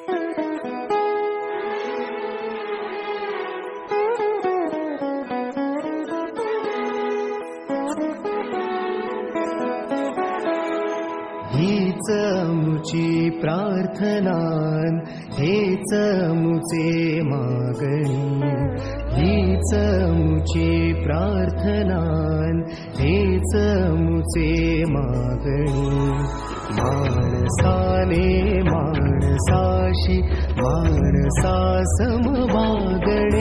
हीच मुची प्रार्थनान, हेच मुचे मागणी. हीच मुची प्रार्थनान, हेच मुचे मागणी. माणसाने माणसाशी माणसा सम वागणे.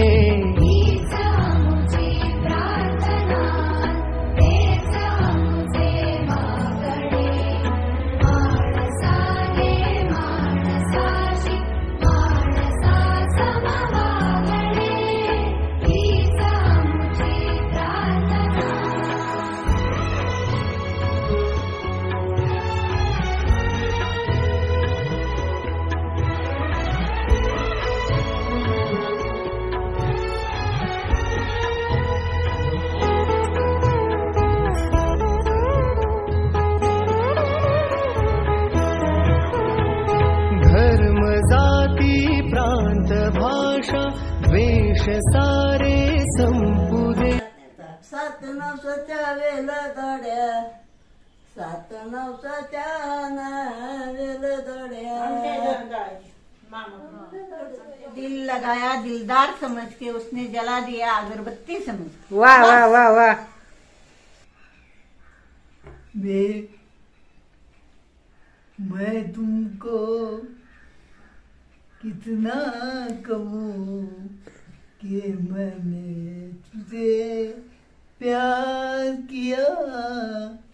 प्रांत भाषा द्वेष सारे संपुदे. सात नवसाच्या वेलदड्या, सात नवसाच्या वेलदड्या. दिल लगाया दिलदार समझ के, उसने जला दिया अगरबत्ती समझ के. वाह वाह वाह वाह. मैं तुमको कितना कहूँ कि मैंने तुझे प्यार किया.